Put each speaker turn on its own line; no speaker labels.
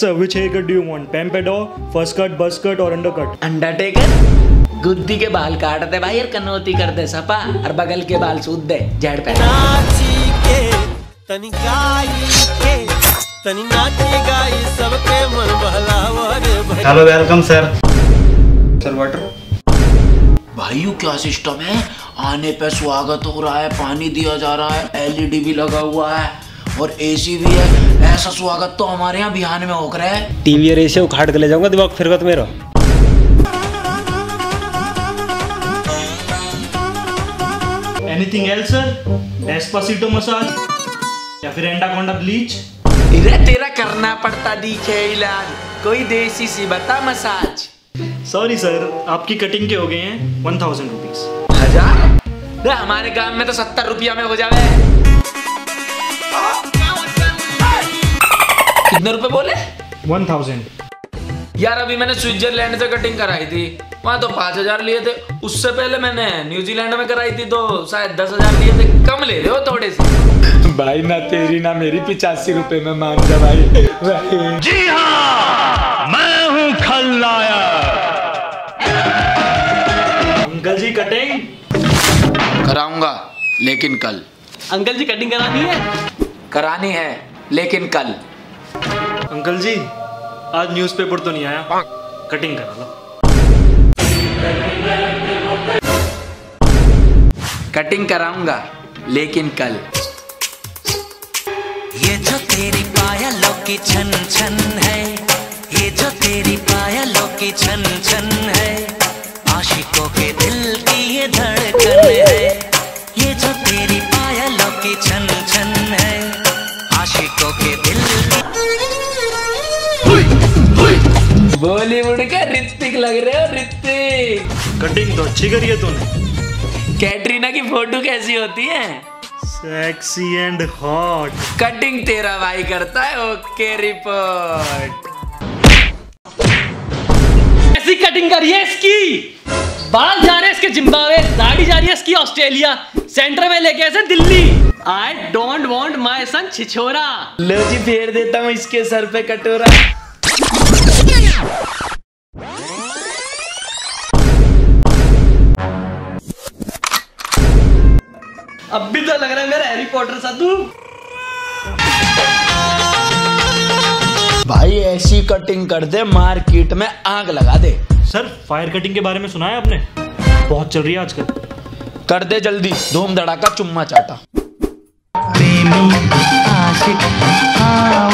sir, which haircut do you want? Pompadour, first cut, buzz cut or undercut?
Undertaker गुद्दी के बाल काट दे भाई और कनौती कर दे सपा और बगल के बाल सूद दे जेड पे
hello welcome sir. Sir water.
भाई यू क्या सिस्टम है? आने पे स्वागत हो रहा है, पानी दिया जा रहा है, एलईडी भी लगा हुआ है और एसी भी है। ऐसा स्वागत तो हमारे यहाँ बिहान में हो रहा है।
टीवी और एसी उखाड़ के ले जाऊंगा दिमाग फिर तो मेरा।
Anything else sir? Despacito massage या फिर एंडाकोंडा ब्लीच?
इधर तेरा करना पड़ता दिखे इलाज, कोई देसी सी बता मसाज।
सॉरी सर, आपकी कटिंग के हो गए हैं 1000 रुपीज।
1000? हमारे गांव में तो 70 रुपया में हो जावे। कितने रुपए बोले?
1000।
यार अभी मैंने स्विट्जरलैंड से कटिंग कराई थी, वहाँ तो 5000 लिए थे। उससे पहले मैंने न्यूजीलैंड में कराई थी तो शायद 10,000 लिए थे। कम ले रहे हो थोड़े से।
भाई ना तेरी ना मेरी 85 रुपए में मान जा भाई।
जी हाँ, मैं हूँ खलनायक।
अंकल जी कटिंग
कराऊंगा लेकिन कल।
अंकल जी कटिंग करानी है?
करानी है लेकिन कल।
अंकल जी आज न्यूज़पेपर तो नहीं आया, कटिंग करा लो।
कटिंग कराऊंगा लेकिन कल।
ये जो तेरी पायलों की छन छन है, ये जो तेरी पायलों की छन छन है, आशिकों के दिल की ये धड़कन है। ये जो तेरी पायलों की छन छन है, आशिकों के दिल की।
बॉलीवुड का ऋतिक लग रहे हो, ऋतिक।
कटिंग तो अच्छी करी है तूने।
कैटरीना की फोटो कैसी होती है?
Sexy and hot.
कटिंग तेरा भाई करता है। Okay report.
ऐसी कटिंग करिए इसकी। बाल जा रहे हैं इसके जिम्बाब्वे, दाढ़ी जा रही है इसकी ऑस्ट्रेलिया, सेंटर में लेके ऐसे Delhi. I don't want my son छिछोरा।
लो जी फेर देता हूँ इसके सर पे कटोरा।
अब भी तो लग रहा है मेरा हैरी पॉटर साधु।
भाई ऐसी कटिंग कर दे मार्केट में आग लगा दे।
सर फायर कटिंग के बारे में सुना है आपने? बहुत चल रही है आजकल।
कर दे जल्दी, धूम धड़ाका चुम्मा चाटा।
प्रेमी आशिक